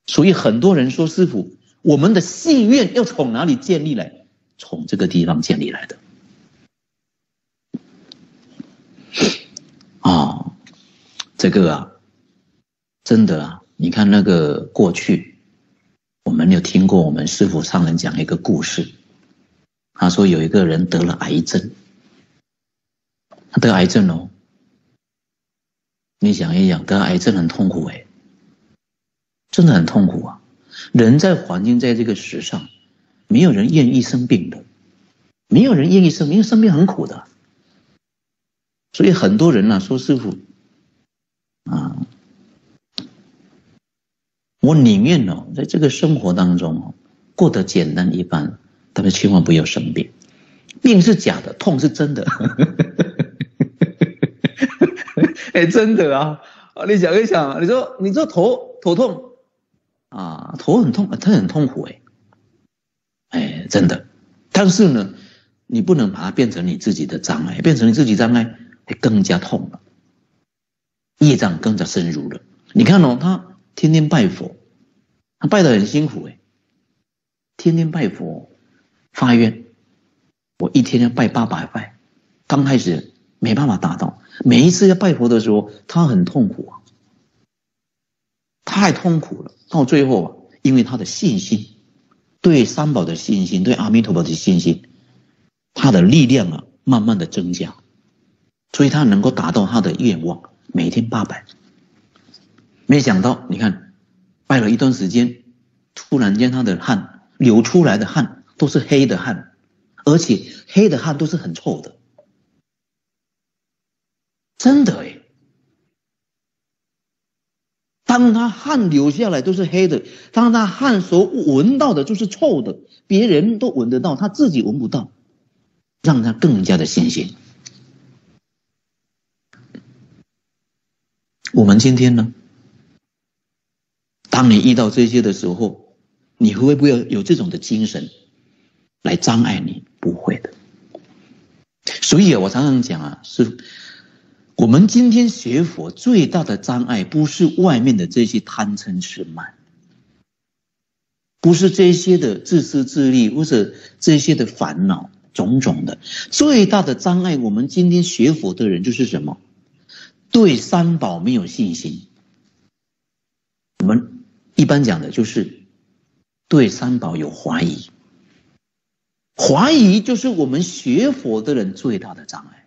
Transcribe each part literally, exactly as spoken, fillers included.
所以很多人说，师父，我们的信愿要从哪里建立来？从这个地方建立来的。哦，这个啊，真的啊，你看那个过去，我们有听过我们师父上人讲一个故事，他说有一个人得了癌症，他得癌症哦，你想一想，得癌症很痛苦诶，真的很痛苦啊！人在环境在这个世上，没有人愿意生病的，没有人愿意生病，因为生病很苦的。所以很多人啊说，师父啊，我宁愿哦，在这个生活当中哦，过得简单一般，但是千万不要生病。病是假的，痛是真的。哎，真的啊！你想一想，你说你说头头痛啊，头很痛，它很痛苦哎，哎，真的。但是呢，你不能把它变成你自己的障碍，变成你自己障碍，会更加痛了，业障更加深入了。你看哦，他天天拜佛，他拜得很辛苦哎，天天拜佛，发愿，我一天要拜八百拜，刚开始没办法达到，每一次要拜佛的时候，他很痛苦啊，太痛苦了。到最后啊，因为他的信心，对三宝的信心，对阿弥陀佛的信心，他的力量啊，慢慢的增加，所以他能够达到他的愿望，每天八百。没想到，你看，拜了一段时间，突然间他的汗流出来的汗都是黑的汗，而且黑的汗都是很臭的。真的诶，当他汗流下来都是黑的，当他汗所闻到的就是臭的，别人都闻得到，他自己闻不到，让他更加的信心。我们今天呢，当你遇到这些的时候，你会不会有这种的精神来障碍你？不会的。所以我常常讲啊，是我们今天学佛最大的障碍，不是外面的这些贪嗔痴慢，不是这些的自私自利，或者这些的烦恼种种的。最大的障碍，我们今天学佛的人就是什么？对三宝没有信心。我们一般讲的就是对三宝有怀疑，怀疑就是我们学佛的人最大的障碍。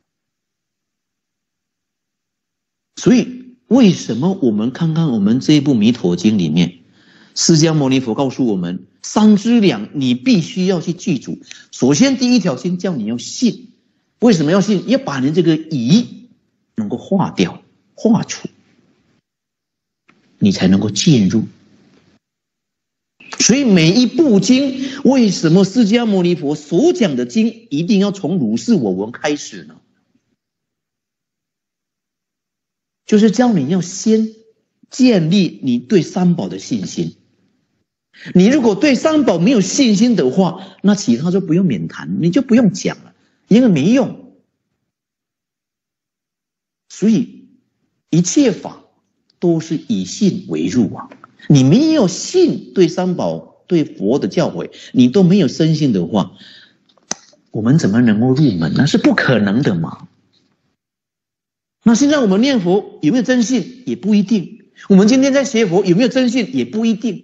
所以为什么我们看看我们这一部《弥陀经》里面，释迦牟尼佛告诉我们三资粮你必须要去记住。首先第一条先叫你要信，为什么要信？要把你这个疑能够化掉化除，你才能够进入。所以每一部经，为什么释迦牟尼佛所讲的经一定要从如是我闻开始呢？就是教你要先建立你对三宝的信心。你如果对三宝没有信心的话，那其他就不用勉谈，你就不用讲了，因为没用。所以一切法都是以信为入啊。你没有信对三宝对佛的教诲，你都没有深信的话，我们怎么能够入门？那是不可能的嘛。那现在我们念佛有没有真信？也不一定。我们今天在学佛有没有真信？也不一定。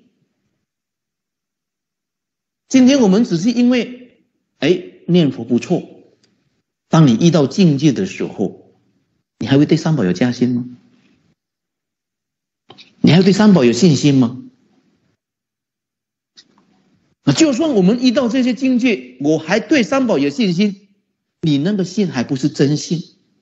今天我们只是因为哎念佛不错，当你遇到境界的时候，你还会对三宝有加心吗？你还会对三宝有信心吗？那就算我们遇到这些境界，我还对三宝有信心，你那个信还不是真信。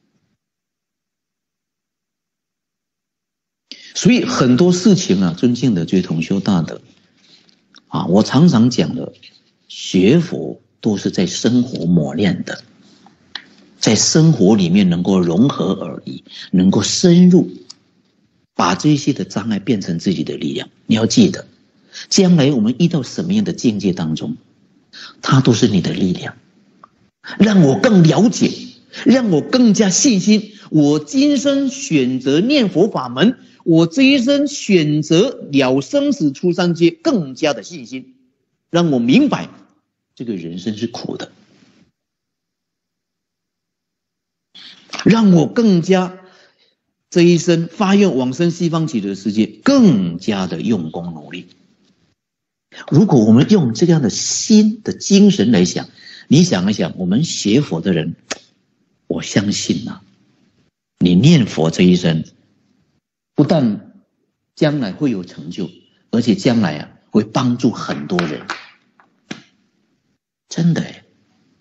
所以很多事情啊，尊敬的觉同修大德啊，我常常讲的，学佛都是在生活磨练的，在生活里面能够融合而已，能够深入，把这些的障碍变成自己的力量。你要记得，将来我们遇到什么样的境界当中，它都是你的力量，让我更了解，让我更加信心。我今生选择念佛法门， 我这一生选择了生死出三界更加的信心，让我明白这个人生是苦的，让我更加这一生发愿往生西方极乐世界更加的用功努力。如果我们用这样的心的精神来想，你想一想，我们学佛的人，我相信啊，你念佛这一生不但将来会有成就，而且将来啊会帮助很多人，真的哎，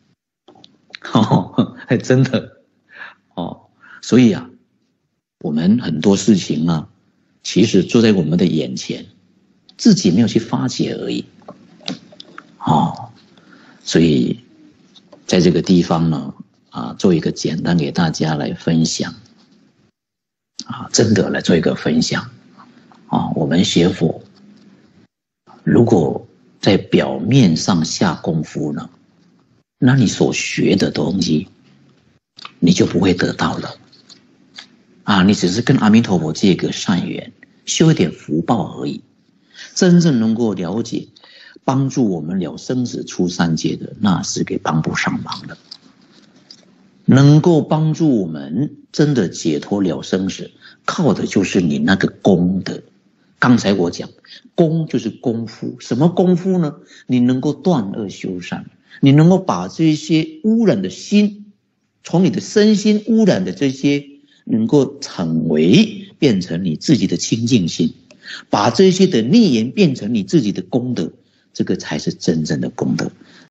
哦，还真的哦，所以啊，我们很多事情啊，其实就在我们的眼前，自己没有去发觉而已，哦，所以在这个地方呢，啊，做一个简单给大家来分享。啊，真的来做一个分享啊！我们学佛，如果在表面上下功夫呢，那你所学的东西，你就不会得到了啊！你只是跟阿弥陀佛借个善缘，修一点福报而已。真正能够了解、帮助我们了生死出三界的，那是给帮不上忙的。能够帮助我们真的解脱了生死，靠的就是你那个功德。刚才我讲，功就是功夫，什么功夫呢？你能够断恶修善，你能够把这些污染的心，从你的身心污染的这些，能够成为变成你自己的清净心，把这些的逆缘变成你自己的功德，这个才是真正的功德。